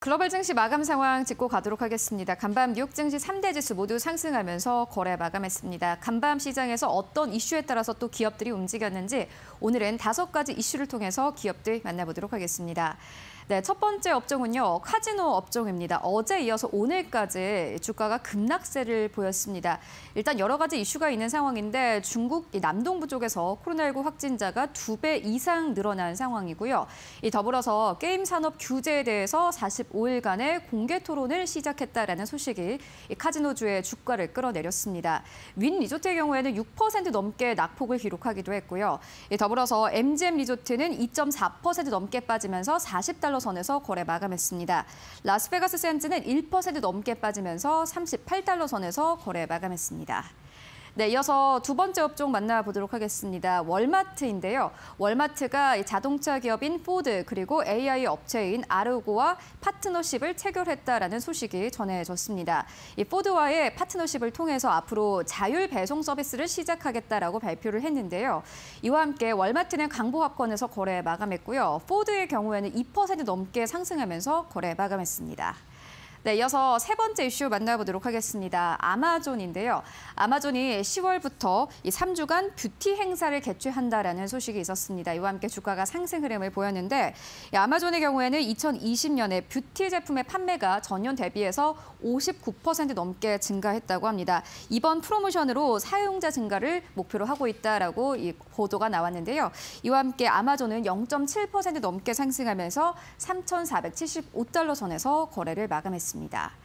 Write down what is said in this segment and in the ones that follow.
글로벌 증시 마감 상황 짚고 가도록 하겠습니다. 간밤 뉴욕 증시 3대 지수 모두 상승하면서 거래 마감했습니다. 간밤 시장에서 어떤 이슈에 따라서 또 기업들이 움직였는지 오늘은 5가지 이슈를 통해서 기업들 만나보도록 하겠습니다. 네, 첫 번째 업종은요, 카지노 업종입니다. 어제 이어서 오늘까지 주가가 급락세를 보였습니다. 일단 여러 가지 이슈가 있는 상황인데 중국 남동부 쪽에서 코로나19 확진자가 2배 이상 늘어난 상황이고요. 더불어서 게임 산업 규제에 대해서 45일간의 공개 토론을 시작했다라는 소식이 카지노주의 주가를 끌어내렸습니다. 윈 리조트의 경우에는 6% 넘게 낙폭을 기록하기도 했고요. 더불어서 MGM 리조트는 2.4% 넘게 빠지면서 40달러 선에서 거래 마감했습니다. 라스베가스 샌즈는 1% 넘게 빠지면서 38달러 선에서 거래 마감했습니다. 네, 이어서 두 번째 업종 만나보도록 하겠습니다. 월마트인데요. 월마트가 자동차 기업인 포드 그리고 AI 업체인 아르고와 파트너십을 체결했다라는 소식이 전해졌습니다. 이 포드와의 파트너십을 통해서 앞으로 자율 배송 서비스를 시작하겠다라고 발표를 했는데요. 이와 함께 월마트는 강보합권에서 거래 마감했고요. 포드의 경우에는 2% 넘게 상승하면서 거래 마감했습니다. 네, 이어서 세 번째 이슈 만나보도록 하겠습니다. 아마존인데요. 아마존이 10월부터 이 3주간 뷰티 행사를 개최한다라는 소식이 있었습니다. 이와 함께 주가가 상승 흐름을 보였는데 아마존의 경우에는 2020년에 뷰티 제품의 판매가 전년 대비해서 59% 넘게 증가했다고 합니다. 이번 프로모션으로 사용자 증가를 목표로 하고 있다라고 이 보도가 나왔는데요. 이와 함께 아마존은 0.7% 넘게 상승하면서 3,475달러 선에서 거래를 마감했습니다.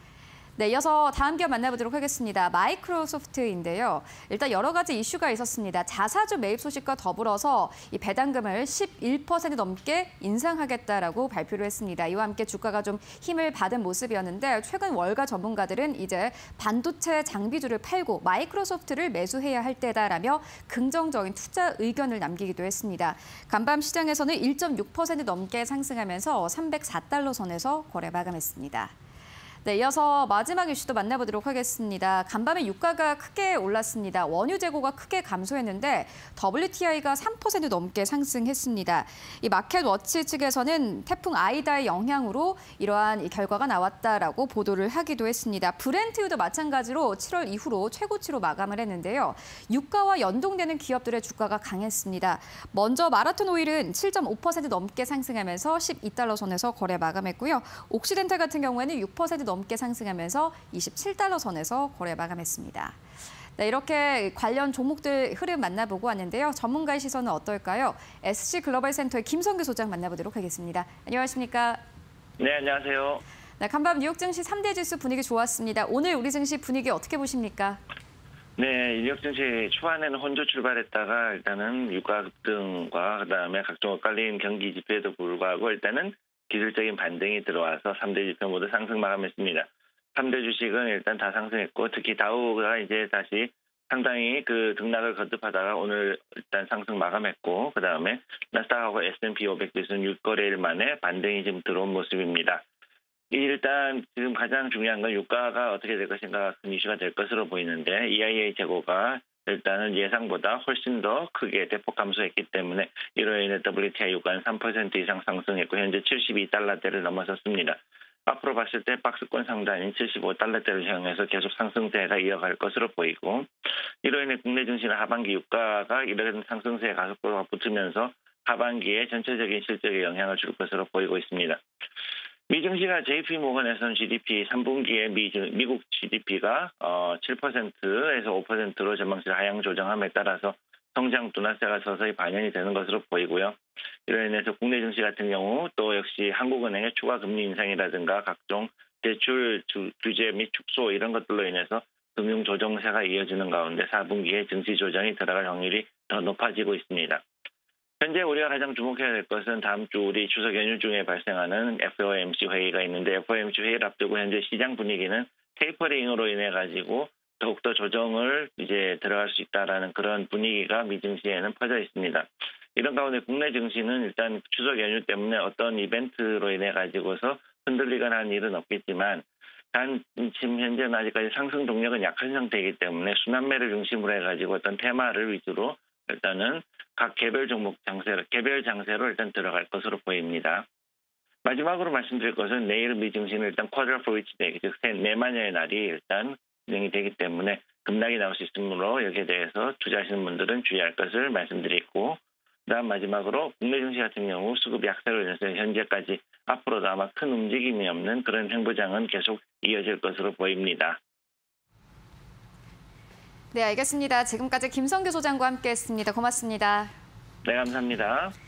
네, 이어서 다음 기업 만나보도록 하겠습니다. 마이크로소프트인데요. 일단 여러 가지 이슈가 있었습니다. 자사주 매입 소식과 더불어서 이 배당금을 11% 넘게 인상하겠다라고 발표를 했습니다. 이와 함께 주가가 좀 힘을 받은 모습이었는데 최근 월가 전문가들은 이제 반도체 장비주를 팔고 마이크로소프트를 매수해야 할 때다라며 긍정적인 투자 의견을 남기기도 했습니다. 간밤 시장에서는 1.6% 넘게 상승하면서 304달러 선에서 거래 마감했습니다. 네, 이어서 마지막 이슈도 만나보도록 하겠습니다. 간밤에 유가가 크게 올랐습니다. 원유 재고가 크게 감소했는데 WTI가 3% 넘게 상승했습니다. 이 마켓워치 측에서는 태풍 아이다의 영향으로 이러한 이 결과가 나왔다라고 보도를 하기도 했습니다. 브렌트유도 마찬가지로 7월 이후로 최고치로 마감을 했는데요. 유가와 연동되는 기업들의 주가가 강했습니다. 먼저 마라톤 오일은 7.5% 넘게 상승하면서 12달러 선에서 거래 마감했고요. 옥시덴탈 같은 경우에는 6% 넘게 상승하면서 27달러 선에서 거래 마감했습니다. 네, 이렇게 관련 종목들 흐름 만나보고 왔는데요. 전문가의 시선은 어떨까요? SC글로벌센터의 김성규 소장 만나보도록 하겠습니다. 안녕하십니까? 네, 안녕하세요. 네, 간밤 뉴욕 증시 3대 지수 분위기 좋았습니다. 오늘 우리 증시 분위기 어떻게 보십니까? 네, 뉴욕 증시 초반에는 혼조 출발했다가 일단은 유가 급등과 그다음에 각종 엇갈린 경기 지표에도 불구하고 일단은 기술적인 반등이 들어와서 3대 지표 모두 상승 마감했습니다. 3대 주식은 일단 다 상승했고 특히 다우가 이제 다시 상당히 그 등락을 거듭하다가 오늘 일단 상승 마감했고 그다음에 나스닥하고 S&P 500 지수는 6거래일 만에 반등이 지금 들어온 모습입니다. 일단 지금 가장 중요한 건 유가가 어떻게 될 것인가 큰 이슈가 될 것으로 보이는데 EIA 재고가 일단은 예상보다 훨씬 더 크게 대폭 감소했기 때문에 이로 인해 WTI 유가는 3% 이상 상승했고 현재 72달러대를 넘어섰습니다. 앞으로 봤을 때 박스권 상단인 75달러대를 향해서 계속 상승세가 이어갈 것으로 보이고 이로 인해 국내 증시는 하반기 유가가 이런 상승세의 가속도가 붙으면서 하반기에 전체적인 실적에 영향을 줄 것으로 보이고 있습니다. 미증시가 JP모건에서는 GDP 3분기에 미국 GDP가 7%에서 5%로 전망치를 하향 조정함에 따라서 성장 둔화세가 서서히 반영이 되는 것으로 보이고요. 이로 인해서 국내 증시 같은 경우 또 역시 한국은행의 추가 금리 인상이라든가 각종 대출 규제 및 축소 이런 것들로 인해서 금융 조정세가 이어지는 가운데 4분기에 증시 조정이 들어갈 확률이 더 높아지고 있습니다. 현재 우리가 가장 주목해야 될 것은 다음 주 우리 추석 연휴 중에 발생하는 FOMC 회의가 있는데 FOMC 회의를 앞두고 현재 시장 분위기는 테이퍼링으로 인해 가지고 더욱더 조정을 이제 들어갈 수 있다라는 그런 분위기가 미증시에는 퍼져 있습니다. 이런 가운데 국내 증시는 일단 추석 연휴 때문에 어떤 이벤트로 인해 가지고서 흔들리거나 하는 일은 없겠지만 단 지금 현재는 아직까지 상승 동력은 약한 상태이기 때문에 순환매를 중심으로 해가지고 어떤 테마를 위주로 일단은 각 개별 종목 장세로 일단 들어갈 것으로 보입니다. 마지막으로 말씀드릴 것은 내일 미 증시는 일단 쿼드라 포위치 데이, 즉 내마녀의 날이 일단 진행이 되기 때문에 급락이 나올 수 있으므로 여기에 대해서 투자하시는 분들은 주의할 것을 말씀드리고, 그다음 마지막으로 국내 증시 같은 경우 수급 약세로 인해서 현재까지 앞으로도 아마 큰 움직임이 없는 그런 횡보장은 계속 이어질 것으로 보입니다. 네, 알겠습니다. 지금까지 김성규 소장과 함께했습니다. 고맙습니다. 네, 감사합니다.